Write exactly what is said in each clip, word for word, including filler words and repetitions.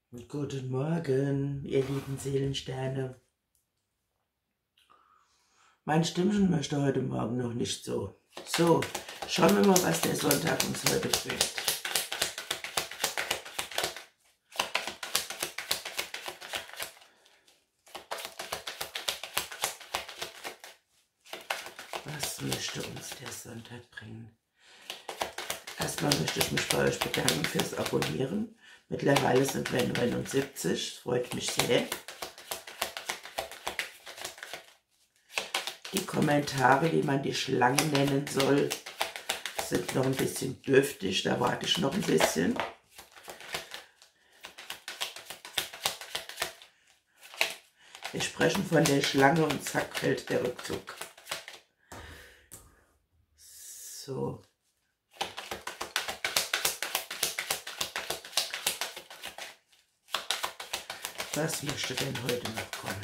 Guten Morgen, ihr lieben Seelensterne. Mein Stimmchen möchte heute Morgen noch nicht so. So, schauen wir mal, was der Sonntag uns heute bringt. Was möchte uns der Sonntag bringen? Erstmal möchte ich mich bei euch bedanken fürs Abonnieren. Mittlerweile sind wir neunundsiebzig, das freut mich sehr. Die Kommentare, wie man die Schlange nennen soll, sind noch ein bisschen dürftig, da warte ich noch ein bisschen. Wir sprechen von der Schlange und zack fällt der Rückzug. So. Was möchte denn heute noch kommen?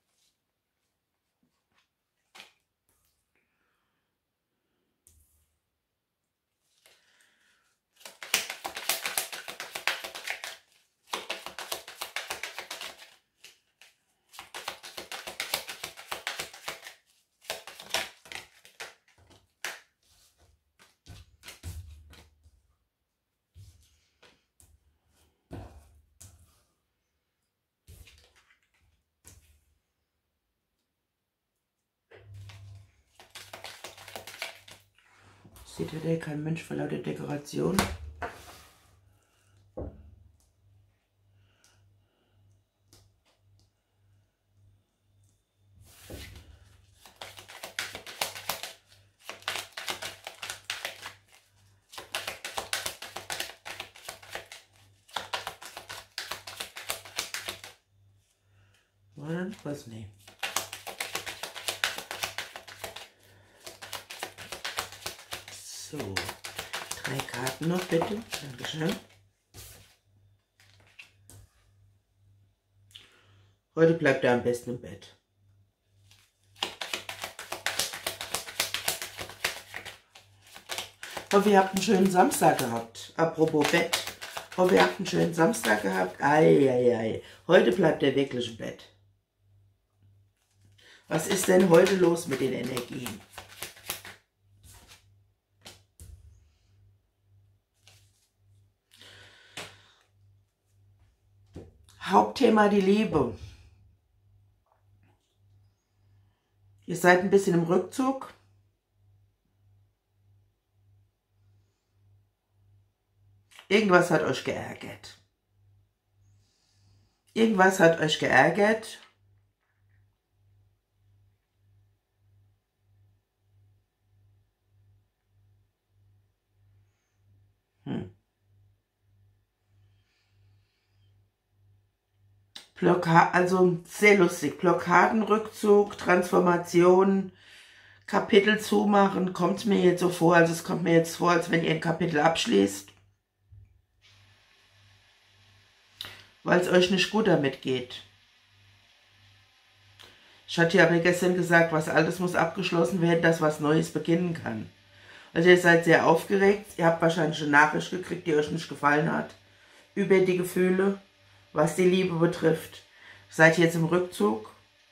Seht ihr da, kein Mensch vor lauter Dekoration. Oder was? Nee. So, drei Karten noch bitte. Dankeschön. Heute bleibt er am besten im Bett. Ich hoffe, ihr habt einen schönen Samstag gehabt. Apropos Bett. Ich hoffe, ihr habt einen schönen Samstag gehabt. Eieiei. Heute bleibt er wirklich im Bett. Was ist denn heute los mit den Energien? Hauptthema die Liebe. Ihr seid ein bisschen im Rückzug. Irgendwas hat euch geärgert. Irgendwas hat euch geärgert. Hm. Blockade, also sehr lustig. Blockaden, Rückzug, Transformation, Kapitel zumachen, kommt mir jetzt so vor, also es kommt mir jetzt vor, als wenn ihr ein Kapitel abschließt, weil es euch nicht gut damit geht. Ich hatte ja aber gestern gesagt, was Altes muss abgeschlossen werden, dass was Neues beginnen kann. Also ihr seid sehr aufgeregt, ihr habt wahrscheinlich eine Nachricht gekriegt, die euch nicht gefallen hat, über die Gefühle, was die Liebe betrifft. Seid ihr jetzt im Rückzug?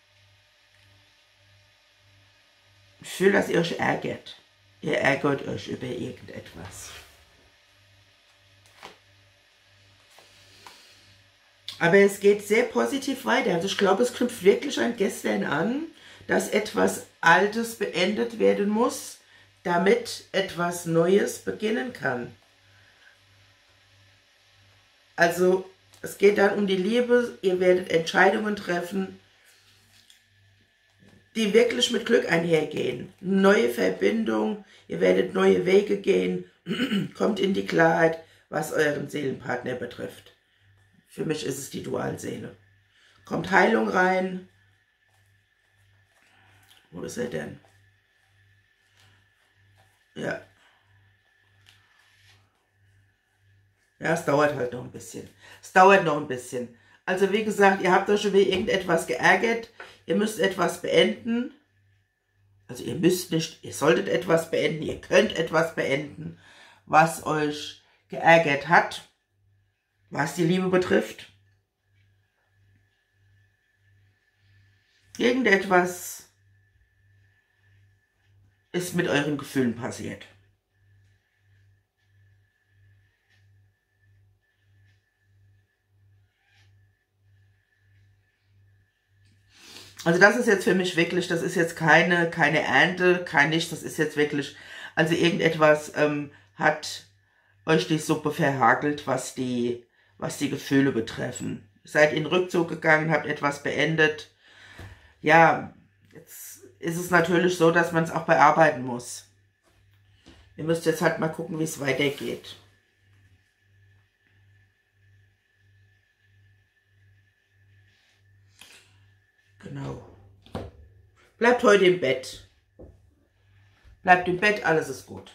Ich fühle, dass ihr euch ärgert. Ihr ärgert euch über irgendetwas. Aber es geht sehr positiv weiter. Also ich glaube, es knüpft wirklich an gestern an, dass etwas Altes beendet werden muss, damit etwas Neues beginnen kann. Also es geht dann um die Liebe. Ihr werdet Entscheidungen treffen, die wirklich mit Glück einhergehen. Neue Verbindung, ihr werdet neue Wege gehen, kommt in die Klarheit, was euren Seelenpartner betrifft. Für mich ist es die Dualseele. Kommt Heilung rein. Wo ist er denn? Ja. Ja, es dauert halt noch ein bisschen. Es dauert noch ein bisschen. Also wie gesagt, ihr habt euch schon wieder irgendetwas geärgert. Ihr müsst etwas beenden. Also ihr müsst nicht, ihr solltet etwas beenden. Ihr könnt etwas beenden, was euch geärgert hat, was die Liebe betrifft. Irgendetwas ist mit euren Gefühlen passiert. Also das ist jetzt für mich wirklich, das ist jetzt keine, keine Ernte, kein Nichts, das ist jetzt wirklich, also irgendetwas ähm, hat euch die Suppe verhagelt, was die, was die Gefühle betreffen. Seid in Rückzug gegangen, habt etwas beendet. Ja, jetzt ist es natürlich so, dass man es auch bearbeiten muss. Ihr müsst jetzt halt mal gucken, wie es weitergeht. Genau. Bleibt heute im Bett. Bleibt im Bett, alles ist gut.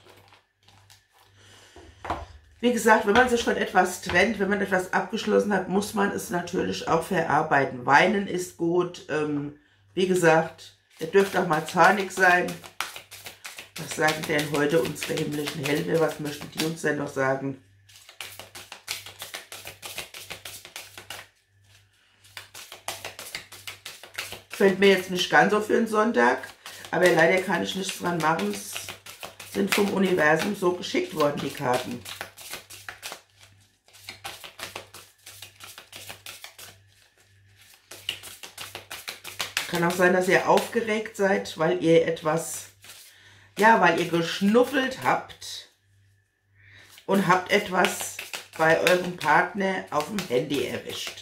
Wie gesagt, wenn man sich von etwas trennt, wenn man etwas abgeschlossen hat, muss man es natürlich auch verarbeiten. Weinen ist gut. Ähm, wie gesagt, ihr dürft auch mal zornig sein. Was sagen denn heute unsere himmlischen Helfer? Was möchten die uns denn noch sagen? Fällt mir jetzt nicht ganz so für den Sonntag, aber leider kann ich nichts dran machen. Es sind vom Universum so geschickt worden, die Karten. Kann auch sein, dass ihr aufgeregt seid, weil ihr etwas, ja, weil ihr geschnuffelt habt und habt etwas bei eurem Partner auf dem Handy erwischt.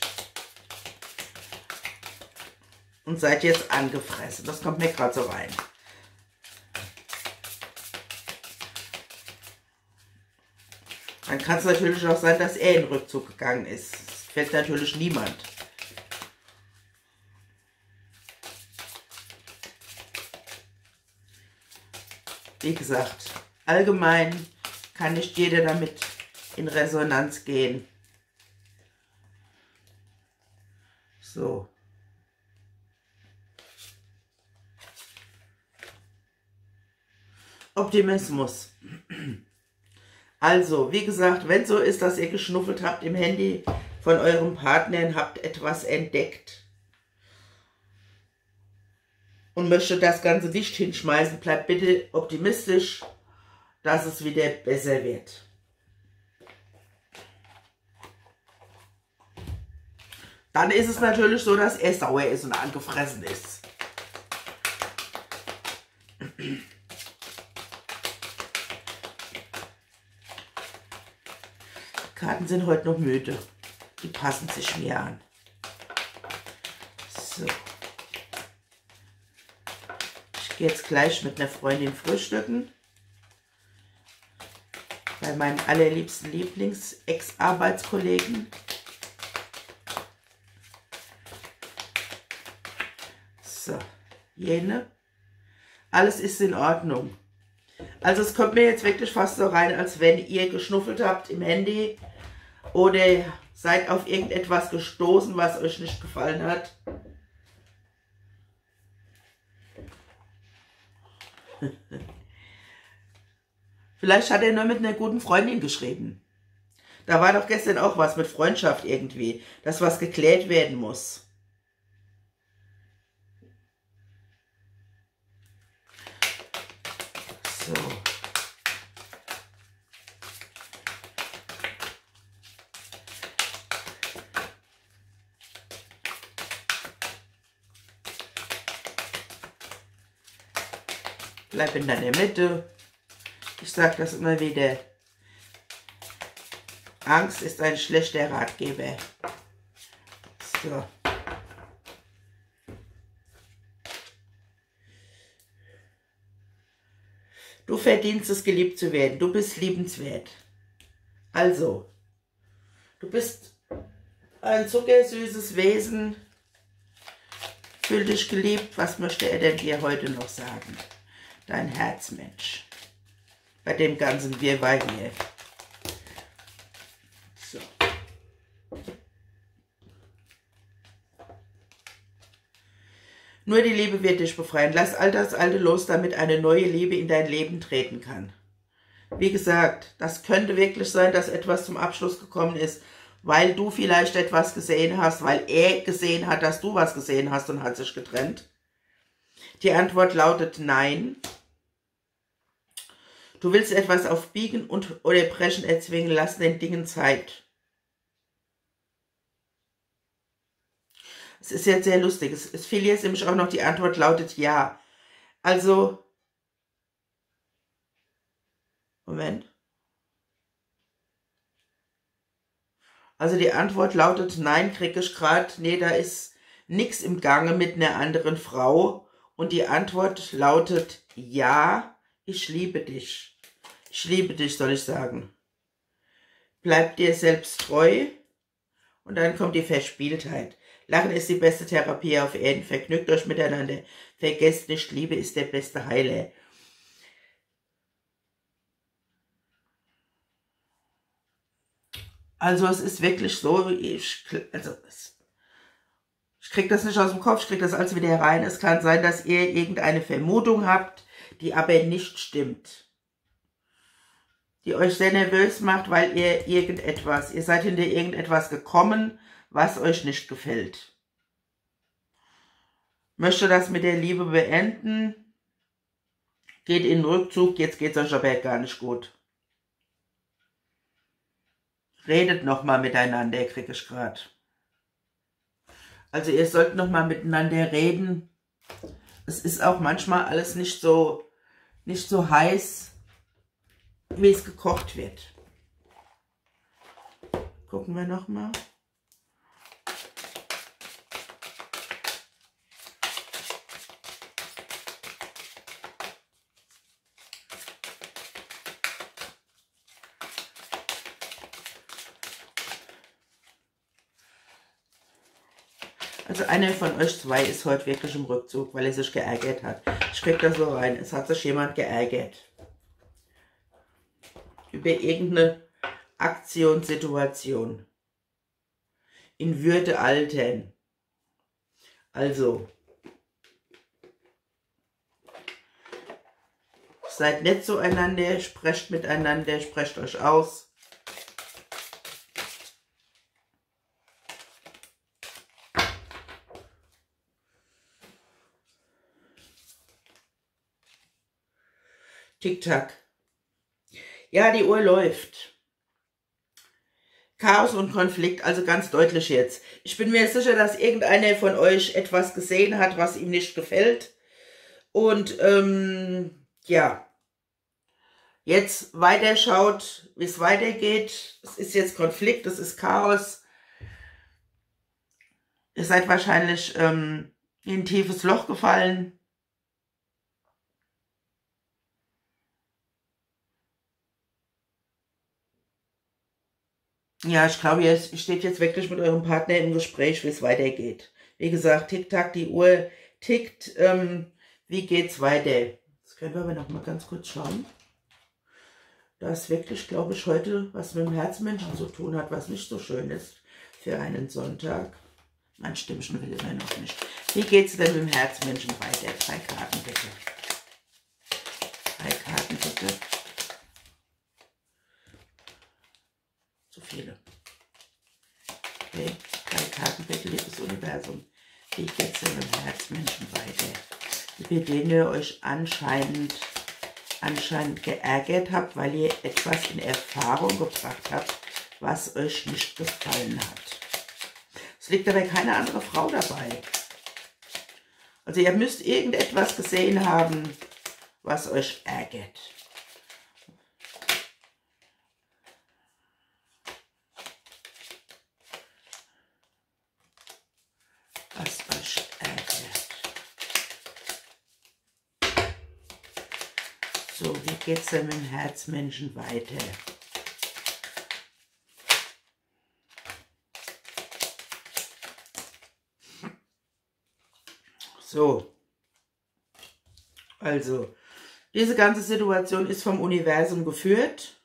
Und seid jetzt angefressen. Das kommt mir gerade so rein. Dann kann es natürlich auch sein, dass er in Rückzug gegangen ist. Das fällt natürlich niemand. Wie gesagt, allgemein kann nicht jeder damit in Resonanz gehen. So. Optimismus. Also, wie gesagt, wenn so ist, dass ihr geschnuffelt habt im Handy von eurem Partner, habt etwas entdeckt und möchtet das Ganze nicht hinschmeißen, bleibt bitte optimistisch, dass es wieder besser wird. Dann ist es natürlich so, dass er sauer ist und angefressen ist. Karten sind heute noch müde. Die passen sich mir an. So. Ich gehe jetzt gleich mit einer Freundin frühstücken. Bei meinem allerliebsten Lieblings-Ex-Arbeitskollegen. So. Jene. Alles ist in Ordnung. Also es kommt mir jetzt wirklich fast so rein, als wenn ihr geschnuffelt habt im Handy oder seid auf irgendetwas gestoßen, was euch nicht gefallen hat. Vielleicht hat er nur mit einer guten Freundin geschrieben. Da war doch gestern auch was mit Freundschaft irgendwie, dass was geklärt werden muss. So. Bleib in deiner Mitte. Ich sage das immer wieder. Angst ist ein schlechter Ratgeber. So. Du verdienst es, geliebt zu werden. Du bist liebenswert. Also, du bist ein zuckersüßes Wesen. Fühl dich geliebt. Was möchte er denn dir heute noch sagen? Dein Herzmensch. Bei dem ganzen Wirrwarr hier. So. Nur die Liebe wird dich befreien. Lass all das Alte los, damit eine neue Liebe in dein Leben treten kann. Wie gesagt, das könnte wirklich sein, dass etwas zum Abschluss gekommen ist, weil du vielleicht etwas gesehen hast, weil er gesehen hat, dass du was gesehen hast und hat sich getrennt? Die Antwort lautet nein. Du willst etwas auf Biegen und oder Brechen erzwingen, lass den Dingen Zeit. Es ist jetzt sehr lustig. Es, es fiel jetzt nämlich auch noch, die Antwort lautet ja. Also, Moment. Also die Antwort lautet nein, kriege ich gerade, nee, da ist nichts im Gange mit einer anderen Frau. Und die Antwort lautet ja, ich liebe dich. Ich liebe dich, soll ich sagen. Bleib dir selbst treu. Und dann kommt die Verspieltheit. Lachen ist die beste Therapie auf Erden. Vergnügt euch miteinander. Vergesst nicht, Liebe ist der beste Heiler. Also es ist wirklich so, ich, also es, ich kriege das nicht aus dem Kopf, ich kriege das alles wieder herein. Es kann sein, dass ihr irgendeine Vermutung habt, die aber nicht stimmt. Die euch sehr nervös macht, weil ihr irgendetwas, ihr seid hinter irgendetwas gekommen, was euch nicht gefällt. Möchte das mit der Liebe beenden, geht in den Rückzug, jetzt geht es euch aber gar nicht gut. Redet nochmal miteinander, kriege ich gerade. Also ihr sollt nochmal miteinander reden. Es ist auch manchmal alles nicht so, nicht so heiß, wie es gekocht wird. Gucken wir nochmal. Also einer von euch zwei ist heute wirklich im Rückzug, weil er sich geärgert hat. Ich kriege das so rein. Es hat sich jemand geärgert. Über irgendeine Aktionssituation. In Würde altern. Also. Seid nett zueinander, sprecht miteinander, sprecht euch aus. Tick-Tack. Ja, die Uhr läuft. Chaos und Konflikt, also ganz deutlich jetzt. Ich bin mir sicher, dass irgendeiner von euch etwas gesehen hat, was ihm nicht gefällt. Und ähm, ja, jetzt weiter schaut, wie es weitergeht. Es ist jetzt Konflikt, es ist Chaos. Ihr seid wahrscheinlich ähm, in ein tiefes Loch gefallen. Ja, ich glaube, ihr steht jetzt wirklich mit eurem Partner im Gespräch, wie es weitergeht. Wie gesagt, tick-tack, die Uhr tickt. Ähm, wie geht's weiter? Jetzt können wir aber noch mal ganz kurz schauen. Da es wirklich, glaube ich, heute was mit dem Herzmenschen zu tun hat, was nicht so schön ist für einen Sonntag. Mein Stimmchen will immer noch nicht. Wie geht's denn mit dem Herzmenschen weiter? Drei Karten bitte. Drei Karten bitte. Zu viele. Okay, drei Karten bitte, liebes Universum. Wie geht's denn mit dem Herzmenschen weiter? Über den ihr euch anscheinend, anscheinend geärgert habt, weil ihr etwas in Erfahrung gebracht habt, was euch nicht gefallen hat. Es liegt aber keine andere Frau dabei. Also ihr müsst irgendetwas gesehen haben, was euch ärgert. Was euch ärgert. So, wie geht's denn mit dem Herzmenschen weiter? So. Also, diese ganze Situation ist vom Universum geführt.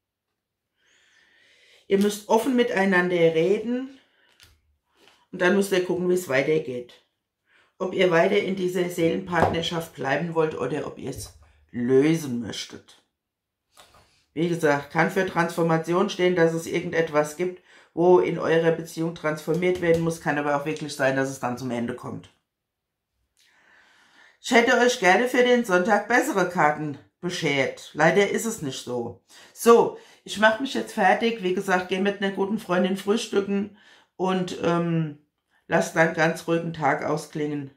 Ihr müsst offen miteinander reden. Und dann müsst ihr gucken, wie es weitergeht. Ob ihr weiter in dieser Seelenpartnerschaft bleiben wollt oder ob ihr es lösen möchtet. Wie gesagt, kann für Transformation stehen, dass es irgendetwas gibt, wo in eurer Beziehung transformiert werden muss. Kann aber auch wirklich sein, dass es dann zum Ende kommt. Ich hätte euch gerne für den Sonntag bessere Karten beschert. Leider ist es nicht so. So, ich mache mich jetzt fertig. Wie gesagt, gehe mit einer guten Freundin frühstücken und ähm, lasst dann ganz ruhigen Tag ausklingen.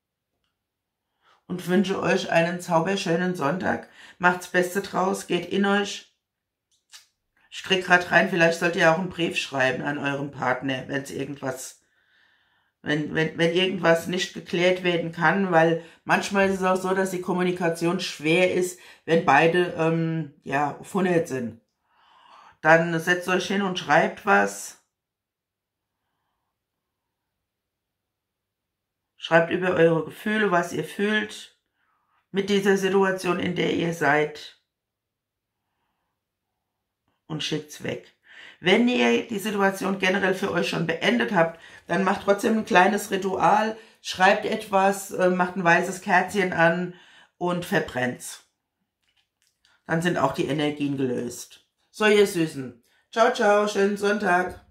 Und wünsche euch einen zauberschönen Sonntag. Macht's Beste draus, geht in euch. Ich krieg gerade rein, vielleicht sollt ihr auch einen Brief schreiben an euren Partner, wenn es irgendwas, wenn, wenn, wenn irgendwas nicht geklärt werden kann, weil manchmal ist es auch so, dass die Kommunikation schwer ist, wenn beide ähm, ja, auf hundert sind. Dann setzt euch hin und schreibt was. Schreibt über eure Gefühle, was ihr fühlt mit dieser Situation, in der ihr seid. Und schickt's weg. Wenn ihr die Situation generell für euch schon beendet habt, dann macht trotzdem ein kleines Ritual, schreibt etwas, macht ein weißes Kerzchen an und verbrennt's. Dann sind auch die Energien gelöst. So, ihr Süßen. Ciao, ciao, schönen Sonntag.